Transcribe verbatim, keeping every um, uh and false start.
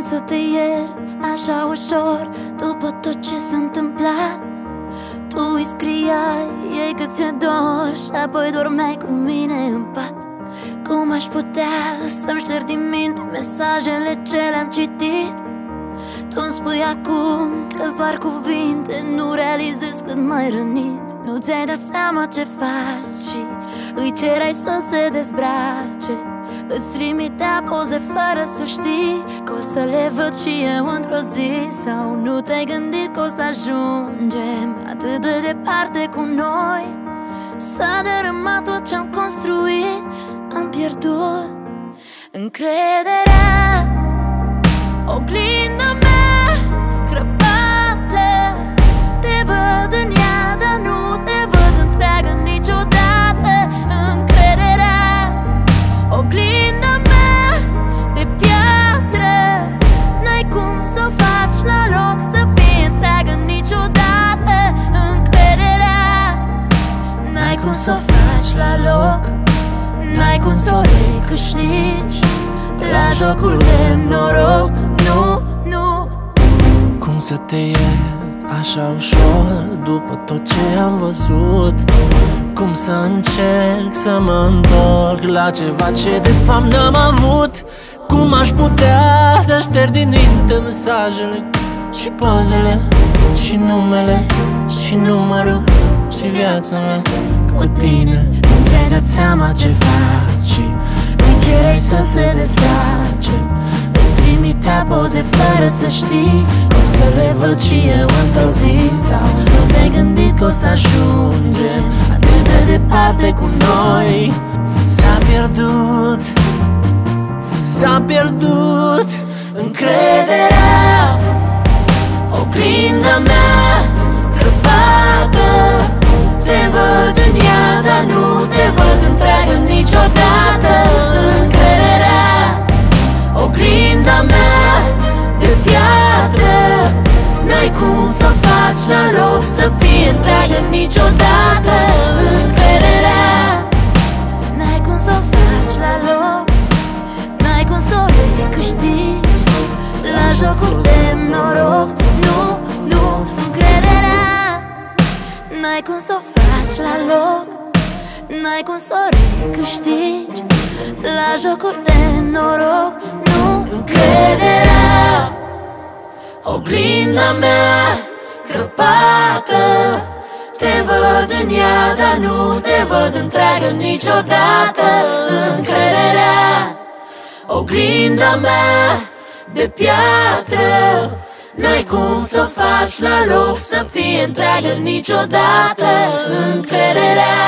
să te iert așa ușor după tot ce s-a întâmplat? Tu îi scriai ei că ți-e dor și apoi dormeai cu mine în pat. Cum aș putea să-mi șterg din minte mesajele ce le-am citit? Tu îmi spui acum că-s doar cuvinte, nu realizezi cât m-ai rănit. Nu ți-ai dat seama ce faci și îi cerai să se dezbrace. Îți trimitea poze fără să știi că o să le văd și eu într-o zi. Sau nu te-ai gândit că o să ajungem atât de departe cu noi? S-a dărâmat tot ce-am construit, am pierdut încrederea. Oglinda mea crăpată, te văd în ea, dar nu te văd întreagă niciodată. Încrederea, oglinda mea de piatră, n-ai cum să o faci la loc să fie întreagă niciodată. Încrederea, n-ai cum să o faci la loc, n-ai cum să o recâștigi la jocul de noroc. Nu, nu. Cum să te iert așa ușor după tot ce am văzut? Cum să încerc să mă întorc la ceva ce de fapt n-am avut? Cum aș putea să șterg din minte mesajele și pozele și numele și numărul și viața mea cu tine? Nu ți-ai dat seama ce faci și îi cerai să se desface. Îți trimitea poze fără să știi că o să le văd și eu într-o zi. Sau nu te-ai gândit că o să ajungem atât de departe cu noi? S-a pierdut, s-a pierdut încrederea. Oglinda mea crăpată, te văd în ea, dar nu te văd întreagă niciodată. Încrederea, oglinda mea de piatră, n-ai cum să o faci la loc să fie întreagă niciodată. Încrederea, n-ai cum să o faci la loc, n-ai cum să o recâștigi la jocul de noroc. Nu, nu. Încrederea, n-ai cum să o faci la loc, n-ai cum să o recâștigi la jocul de noroc. Nu. Încrederea, oglinda mea crăpată, te văd în ea, dar nu te văd întreagă niciodată. Încrederea, oglinda mea de piatră, n-ai cum să o faci la loc să fie întreagă niciodată. Încrederea.